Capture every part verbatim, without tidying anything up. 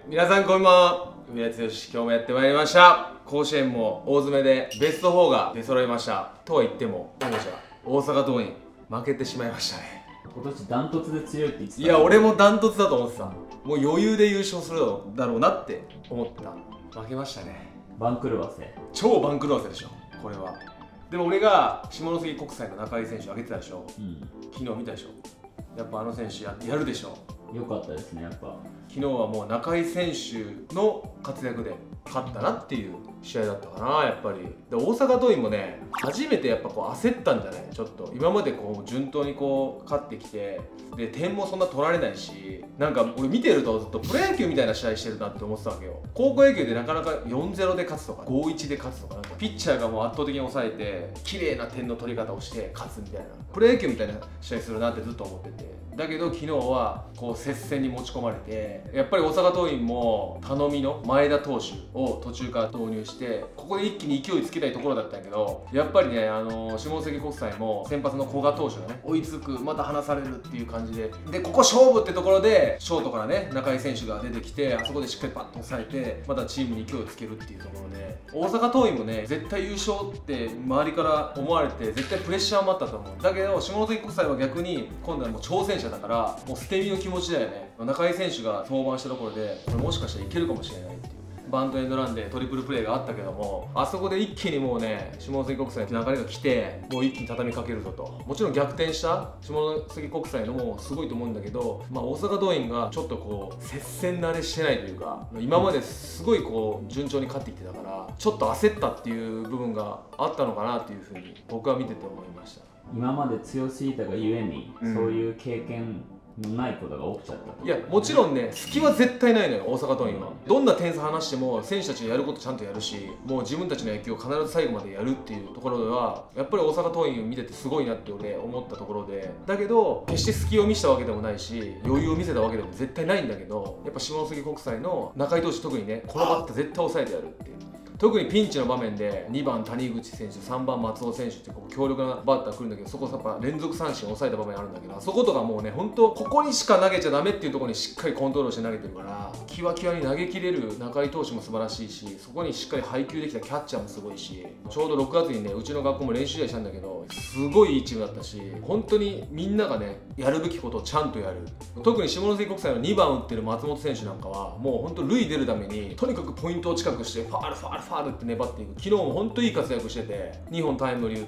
皆さんこんばんは、梅谷剛。今日もやってまいりました。甲子園も大詰めでベストフォーが出揃いました。とは言っても王者大阪桐蔭負けてしまいましたね。 今年ダントツで強いって言ってた。 いや俺もダントツだと思ってた。もう余裕で優勝するだろうなって思ってた。負けましたね。 番狂わせ、 超番狂わせでしょこれは。でも俺が下関国際の中井選手挙げてたでしょ、うん、昨日見たでしょ。やっぱあの選手 や, やるでしょ。 良かったですね。やっぱ昨日はもう中井選手の活躍で勝ったなっていう試合だったかな。やっぱりで大阪桐蔭もね、初めてやっぱこう焦ったんじゃない。ちょっと今までこう順当にこう勝ってきて、で点もそんな取られないし、なんか俺見てるとずっとプロ野球みたいな試合してるなって思ってたわけよ。高校野球でなかなか よんたいゼロ で勝つとか ごたいいち で勝つとか、なんかピッチャーがもう圧倒的に抑えて綺麗な点の取り方をして勝つみたいな、プロ野球みたいな試合するなってずっと思ってて、だけど昨日はこう接戦に持ち込まれて、やっぱり大阪桐蔭も頼みの前田投手を途中から投入して、ここで一気に勢いつけたいところだったんやけど、やっぱりね、あの下関国際も先発の古賀投手がね追いつく、また離されるっていう感じで、でここ勝負ってところでショートからね中井選手が出てきて、あそこでしっかりパッと抑えてまたチームに勢いをつけるっていうところで、大阪桐蔭もね絶対優勝って周りから思われて絶対プレッシャーもあったと思う。だけど下関国際は逆に今度はもう挑戦者だから、もう捨て身の気持ちだよね。中井選手が登板したところでこれもしかしたらいけるかもしれないっていうバントエンドランでトリプルプレーがあったけども、あそこで一気にもうね下関国際の流れが来て、もう一気に畳みかけるぞと。もちろん逆転した下関国際のもすごいと思うんだけど、まあ、大阪桐蔭がちょっとこう接戦慣れしてないというか、今まですごいこう順調に勝ってきてたから、ちょっと焦ったっていう部分があったのかなっていうふうに僕は見てて思いました。 今まで強すぎたがゆえに、うん、そういう経験のないことが起きちゃったと。 いやもちろんね、隙は絶対ないのよ大阪桐蔭は。どんな点差離しても選手たちがやることちゃんとやるし、もう自分たちの野球を必ず最後までやるっていうところではやっぱり大阪桐蔭を見ててすごいなって俺思ったところで、だけど決して隙を見せたわけでもないし余裕を見せたわけでも絶対ないんだけど、やっぱ下関国際の中井投手特にね、このバッター絶対抑えてやるっていう。特にピンチの場面でにばん谷口選手、さんばん松尾選手ってこう強力なバッター来るんだけど、そこやっぱ連続三振を抑えた場面あるんだけど、あそことかもうね本当ここにしか投げちゃダメっていうところにしっかりコントロールして投げてるから、キワキワに投げきれる中井投手も素晴らしいし、そこにしっかり配球できたキャッチャーもすごいし、ちょうどろくがつにねうちの学校も練習試合したんだけど、すごいいいチームだったし、本当にみんながねやるべきことをちゃんとやる。特に下関国際のにばん打ってる松本選手なんかはもう本当塁出るためにとにかくポイントを近くしてファールファールファールって粘っていく。昨日も本当にいい活躍しててにほんタイムリー打って、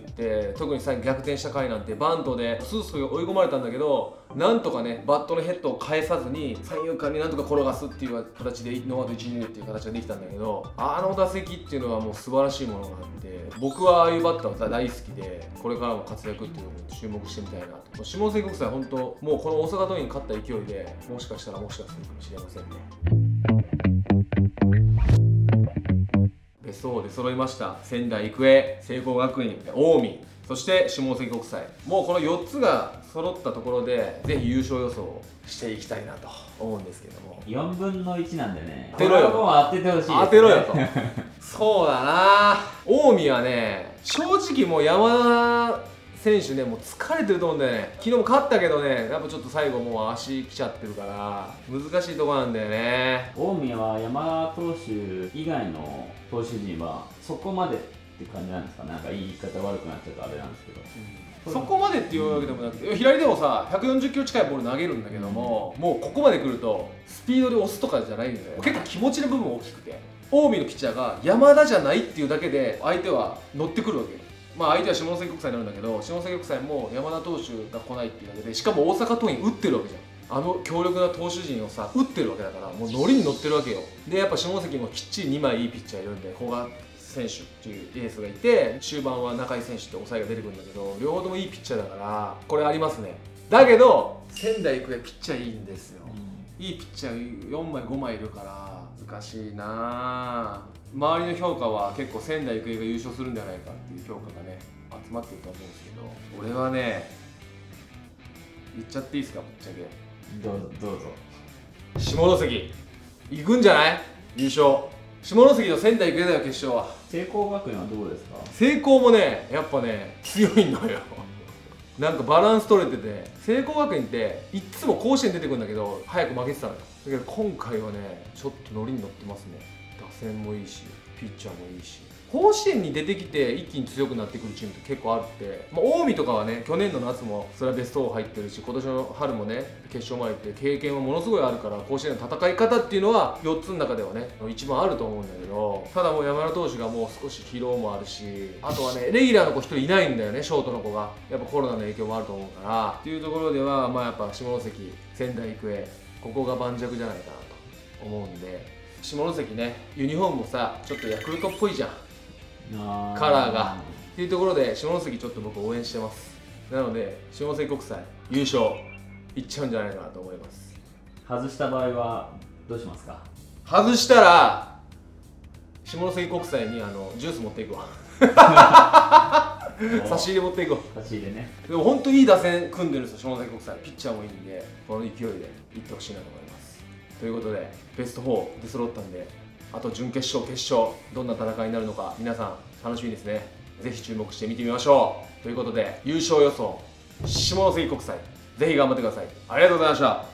特に最後逆転した回なんてバントでスースー追い込まれたんだけど、なんとかねバットのヘッドを返さずに三遊間になんとか転がすっていう形でノーアウトいち、に塁っていう形ができたんだけど、あの打席っていうのはもう素晴らしいものがあって、僕はああいうバッターは大好きで、これからも活躍っていうのを注目してみたいなと。下関国際本当もうこの大阪桐蔭に勝った勢いでもしかしたらもしかするかもしれませんね。ベストフォーで揃いました。仙台育英、聖光学院、近江、そして下関国際、もうこのよっつが揃ったところでぜひ優勝予想をしていきたいなと思うんですけども、 よんぶんのいちなんでね、 当てろよと、 当ててほしいですね、 当てろよとそうだな、近江はね正直もう山田選手ねもう疲れてると思うんだよね。昨日も勝ったけどね、やっぱちょっと最後もう足きちゃってるから難しいとこなんだよね。 近江は山田投手以外の投手陣はそこまでって感じなんですかね。なんか言い方悪くなっちゃうとあれなんですけど、 うん、そこまでっていうわけでもなくて、左でもさひゃくよんじゅっキロ近いボール投げるんだけども、うん、もうここまで来るとスピードで押すとかじゃないんだよ。結構気持ちの部分大きくて、近江のピッチャーが山田じゃないっていうだけで相手は乗ってくるわけよ。まあ相手は下関国際になるんだけど、下関国際も山田投手が来ないっていうだけで、しかも大阪桐蔭打ってるわけじゃん。あの強力な投手陣をさ打ってるわけだから、もうノリに乗ってるわけよ。でやっぱ下関もきっちりにまいいいピッチャーいるんで、古賀選手っていうエースがいて、終盤は中井選手って抑えが出てくるんだけど、両方ともいいピッチャーだからこれありますね。だけど仙台育英ピッチャーいいんですよ、うん、いいピッチャーよんまいごまいいるから難しいな。周りの評価は結構仙台育英が優勝するんじゃないかっていう評価がね集まってると思うんですけど、俺はね言っちゃっていいですか、ぶっちゃけ。 どうぞどうぞ。 下関行くんじゃない、優勝。下関と仙台育英だよ決勝は。 聖光学院はどうですか。 聖光もねやっぱね強いのよなんかバランス取れてて、聖光学院っていっつも甲子園出てくるんだけど早く負けてたのよ。だけど今回はねちょっとノリに乗ってますね。打線もいいしピッチャーもいいし、甲子園に出てきて一気に強くなってくるチームって結構あるって、まあ、近江とかはね去年の夏もそれはベストよん入ってるし、今年の春もね決勝まで行って経験はものすごいあるから、甲子園の戦い方っていうのはよっつの中ではね一番あると思うんだけど、ただもう山田投手がもう少し疲労もあるし、あとはねレギュラーの子ひとりいないんだよね、ショートの子が。やっぱコロナの影響もあると思うからっていうところでは、まあやっぱ下関仙台育英ここが盤石じゃないかなと思うんで、下関ねユニフォームもさちょっとヤクルトっぽいじゃんカラーがっていうところで、下関ちょっと僕応援してます。なので下関国際優勝いっちゃうんじゃないかなと思います。 外した場合はどうしますか？ 外したら下関国際にあのジュース持っていくわ差し入れ持っていこう。 差し入れね。 でも本当にいい打線組んでるんですよ下関国際。ピッチャーもいいんで、この勢いでいってほしいなと思います。ということでベストよん出揃ったんで、あと準決勝決勝どんな戦いになるのか皆さん楽しみですね。ぜひ注目して見てみましょう。ということで優勝予想下関国際ぜひ頑張ってください。ありがとうございました。